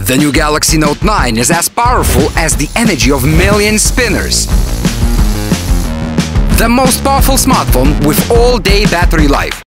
The new Galaxy Note 9 is as powerful as the energy of million spinners. The most powerful smartphone with all-day battery life.